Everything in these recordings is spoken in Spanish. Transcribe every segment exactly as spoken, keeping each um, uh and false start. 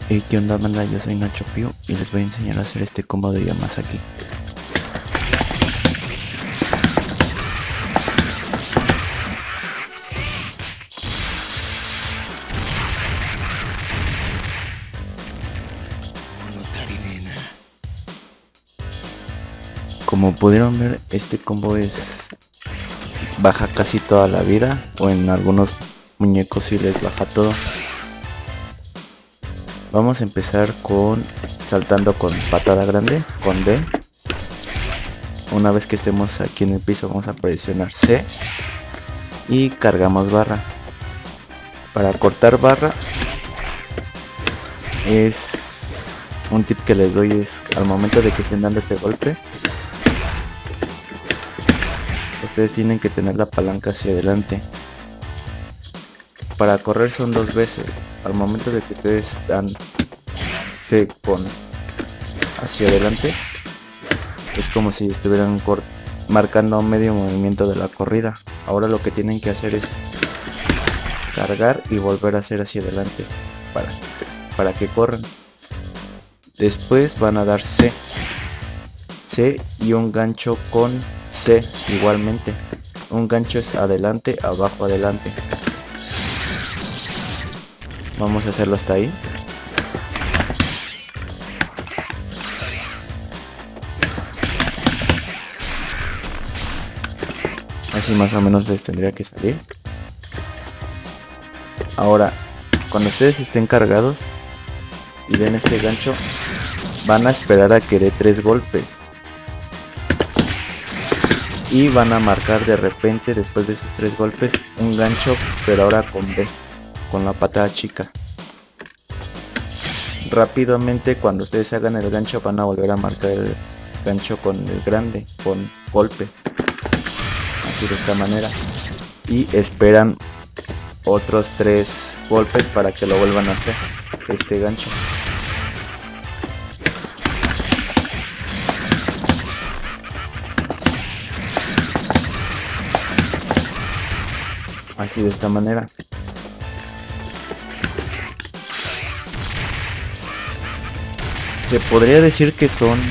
Hey, ¿qué onda, banda? Yo soy Nacho Pio y les voy a enseñar a hacer este combo de Yamazaki. Como pudieron ver, este combo es baja casi toda la vida, o en algunos muñecos sí les baja todo. Vamos a empezar con saltando con patada grande, con D. Una vez que estemos aquí en el piso vamos a presionar C y cargamos barra. Para cortar barra es un tip que les doy, es al momento de que estén dando este golpe, ustedes tienen que tener la palanca hacia adelante. Para correr son dos veces. Al momento de que ustedes dan C con hacia adelante, es como si estuvieran marcando medio movimiento de la corrida. Ahora lo que tienen que hacer es cargar y volver a hacer hacia adelante para, para que corran. Después van a dar C, C y un gancho con C igualmente. Un gancho es adelante, abajo, adelante. Vamos a hacerlo hasta ahí. Así más o menos les tendría que salir. Ahora, cuando ustedes estén cargados y den este gancho, van a esperar a que dé tres golpes. Y van a marcar de repente, después de esos tres golpes, un gancho, pero ahora con B, con la patada chica. Rápidamente, cuando ustedes hagan el gancho, van a volver a marcar el gancho con el grande, con golpe. Así, de esta manera. Y esperan otros tres golpes para que lo vuelvan a hacer, este gancho. Así, de esta manera. Se podría decir que son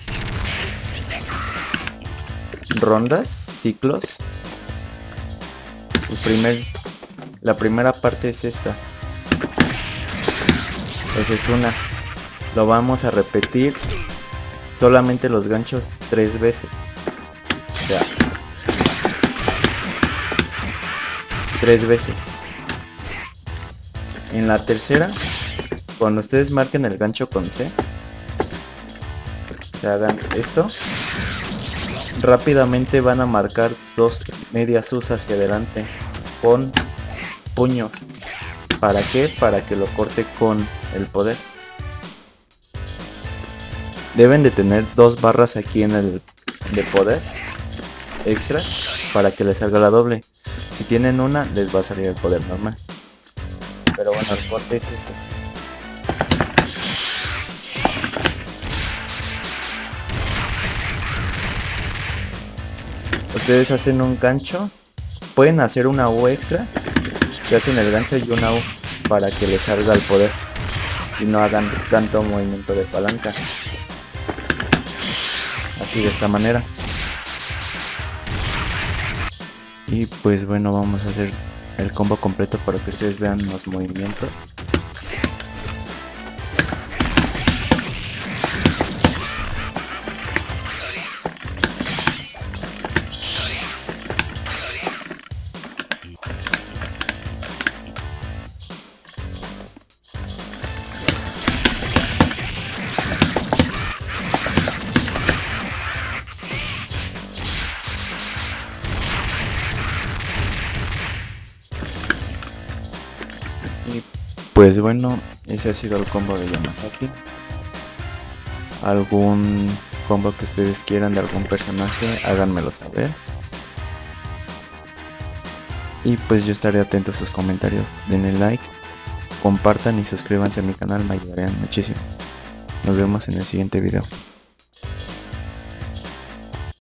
rondas, ciclos. El primer, la primera parte es esta. Esa es una. Lo vamos a repetir solamente los ganchos tres veces. O sea, tres veces. En la tercera, cuando ustedes marquen el gancho con C, se hagan esto, rápidamente van a marcar dos medias U's hacia adelante con puños. ¿Para qué? Para que lo corte con el poder. Deben de tener dos barras aquí en el de poder extra para que les salga la doble. Si tienen una, les va a salir el poder normal. Pero bueno, el corte es este. Ustedes hacen un gancho, pueden hacer una U extra, se hacen el gancho y una U para que les salga el poder y no hagan tanto movimiento de palanca. Así, de esta manera. Y pues bueno, vamos a hacer el combo completo para que ustedes vean los movimientos. Y pues bueno, ese ha sido el combo de Yamazaki. Algún combo que ustedes quieran de algún personaje, háganmelo saber. Y pues yo estaré atento a sus comentarios. Denle like, compartan y suscríbanse a mi canal, me ayudarían muchísimo. Nos vemos en el siguiente video.